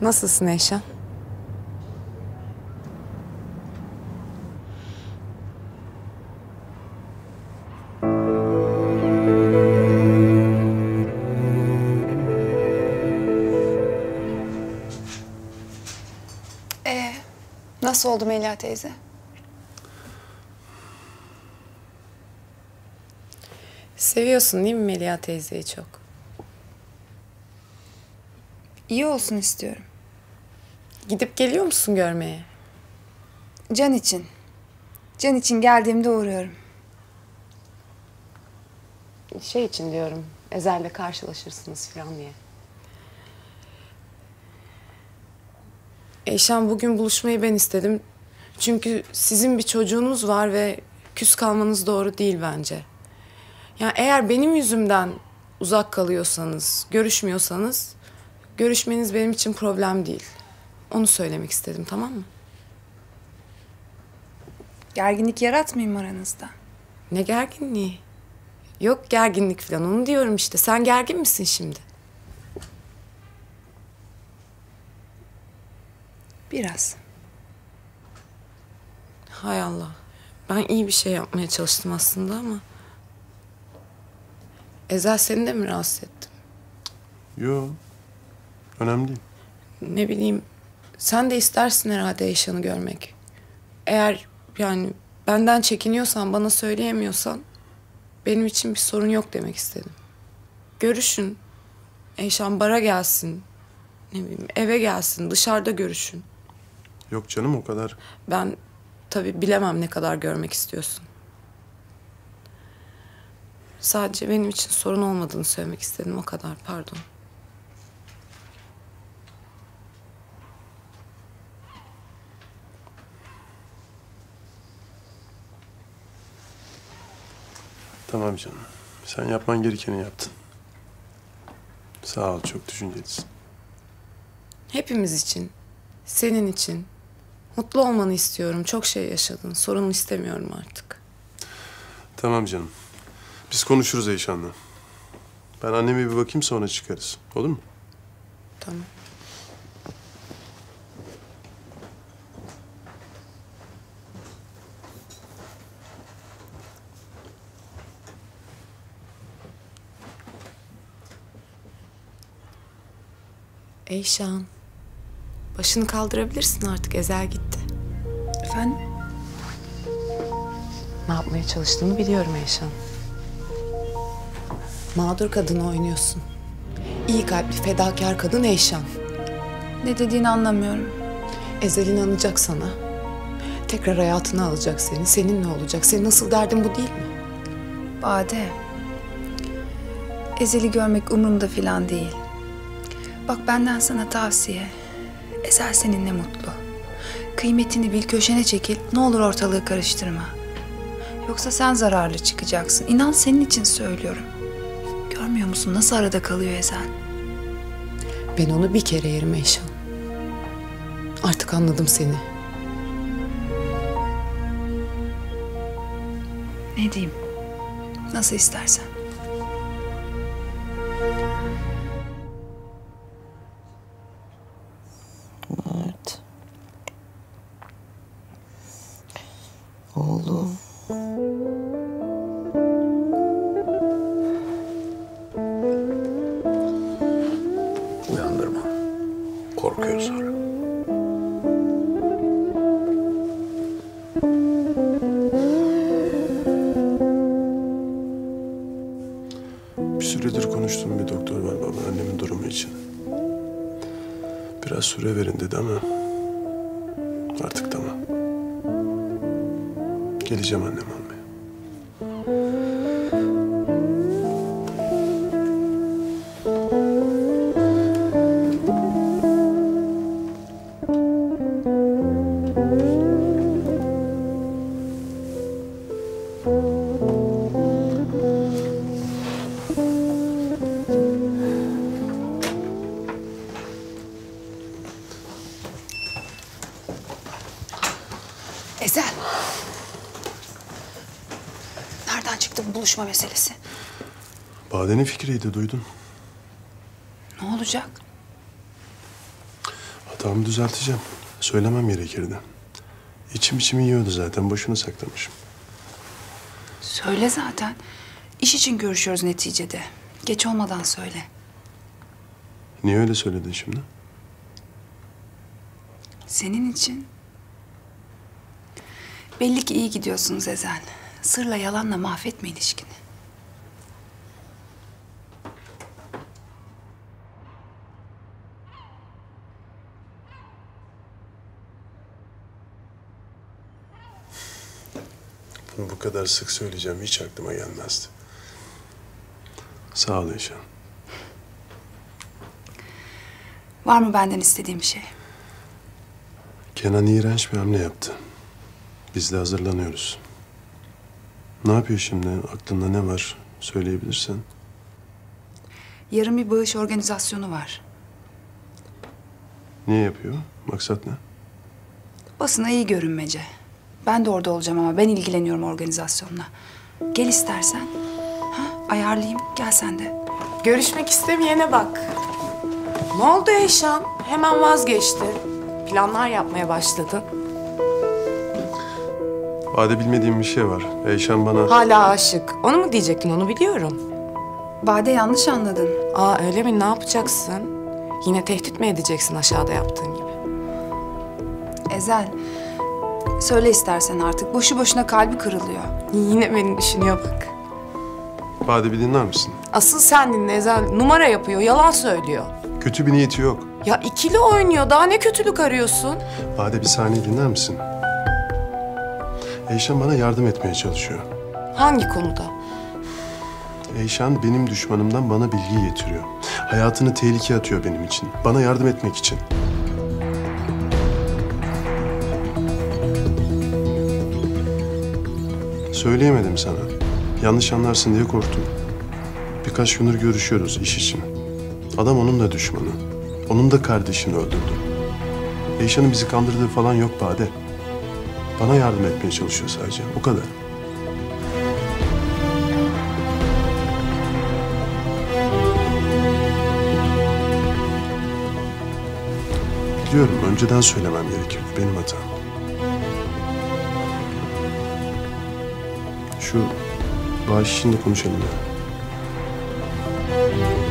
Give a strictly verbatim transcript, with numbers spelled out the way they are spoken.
Nasılsın Eyşan? Ee, nasıl oldu Melia teyze? Seviyorsun değil mi Melia teyzeyi çok? İyi olsun istiyorum. Gidip geliyor musun görmeye? Can için. Can için geldiğimde uğruyorum. Şey için diyorum, Ezel'le karşılaşırsınız falan diye. Eyşan, bugün buluşmayı ben istedim. Çünkü sizin bir çocuğunuz var ve küs kalmanız doğru değil bence. Yani eğer benim yüzümden uzak kalıyorsanız, görüşmüyorsanız, görüşmeniz benim için problem değil. Onu söylemek istedim, tamam mı? Gerginlik yaratmayayım aranızda. Ne gerginliği? Yok gerginlik falan, onu diyorum işte. Sen gergin misin şimdi? Biraz. Hay Allah. Ben iyi bir şey yapmaya çalıştım aslında ama... Ezel, seni de mi rahatsız ettim? Yo, önemli değil. Ne bileyim, sen de istersin herhalde Eyşan'ı görmek. Eğer yani benden çekiniyorsan, bana söyleyemiyorsan... benim için bir sorun yok demek istedim. Görüşün. Eyşan bara gelsin. Ne bileyim, eve gelsin, dışarıda görüşün. Yok canım, o kadar. Ben tabii bilemem ne kadar görmek istiyorsun. Sadece benim için sorun olmadığını söylemek istedim, o kadar. Pardon. Tamam canım. Sen yapman gerekeni yaptın. Sağ ol, çok düşüncelisin. Hepimiz için, senin için. Mutlu olmanı istiyorum. Çok şey yaşadın. Sorun istemiyorum artık. Tamam canım. Biz konuşuruz Eyşan'la. Ben anneme bir bakayım, sonra çıkarız. Olur mu? Tamam. Eyşan, başını kaldırabilirsin artık. Ezel gitti. Efendim? Ne yapmaya çalıştığını biliyorum Eyşan. Mağdur kadını oynuyorsun. İyi kalpli, fedakar kadın Eyşan. Ne dediğini anlamıyorum. Ezel inanacak sana. Tekrar hayatına alacak seni. Seninle olacak. Senin asıl derdin bu değil mi? Bade. Ezel'i görmek umurumda falan değil. Bak, benden sana tavsiye. Ezel seninle mutlu. Kıymetini bil, köşene çekil. Ne olur ortalığı karıştırma. Yoksa sen zararlı çıkacaksın. İnan, senin için söylüyorum. Görmüyor musun nasıl arada kalıyor Ezel? Ben onu bir kere yerim Eyşan. Artık anladım seni. Ne diyeyim? Nasıl istersen. Mert. Oğlum. Uyandırma. Korkuyor sonra. Bir süredir konuştuğum bir doktor var baba, annemin durumu için. Biraz süre verin dedi ama artık tamam. Geleceğim annem almaya. Ezel. Nereden çıktı bu buluşma meselesi? Bade'nin fikriydi, duydun. Ne olacak? Tamam, düzelteceğim. Söylemem gerekirdi. İçim içimi yiyordu zaten. Boşuna saklamışım. Söyle zaten. İş için görüşüyoruz neticede. Geç olmadan söyle. Niye öyle söyledin şimdi? Senin için. Belli ki iyi gidiyorsunuz Ezel. Sırla yalanla mahvetme ilişkini. Bunu bu kadar sık söyleyeceğim hiç aklıma gelmezdi. Sağ ol Eyşan. Var mı benden istediğim bir şey? Kenan iğrenç bir hamle yaptı. Biz de hazırlanıyoruz. Ne yapıyor şimdi? Aklında ne var? Söyleyebilirsen. Yarın bir bağış organizasyonu var. Niye yapıyor? Maksat ne? Basına iyi görünmece. Ben de orada olacağım ama ben ilgileniyorum organizasyonla. Gel istersen. Ha, ayarlayayım. Gel sen de. Görüşmek istemeyene bak. Ne oldu Eyşan? Hemen vazgeçti. Planlar yapmaya başladın. Bade, bilmediğim bir şey var. Eyşan bana... Hala aşık. Onu mu diyecektin? Onu biliyorum. Bade, yanlış anladın. Aa, öyle mi? Ne yapacaksın? Yine tehdit mi edeceksin aşağıda yaptığın gibi? Ezel, söyle istersen artık. Boşu boşuna kalbi kırılıyor. Yine beni düşünüyor bak. Bade, bir dinler misin? Asıl sen dinle Ezel. Numara yapıyor, yalan söylüyor. Kötü bir niyeti yok. Ya ikili oynuyor. Daha ne kötülük arıyorsun? Bade, bir saniye dinler misin? Eyşan bana yardım etmeye çalışıyor. Hangi konuda? Eyşan benim düşmanımdan bana bilgi getiriyor. Hayatını tehlikeye atıyor benim için. Bana yardım etmek için. Söyleyemedim sana. Yanlış anlarsın diye korktum. Birkaç gündür görüşüyoruz iş için. Adam onun da düşmanı. Onun da kardeşini öldürdü. Eyşan'ın bizi kandırdığı falan yok Bade. Bana yardım etmeye çalışıyor sadece. O kadar. Biliyorum, önceden söylemem gerekirdi. Benim hatam. Şu bağış işini de konuşalım ya.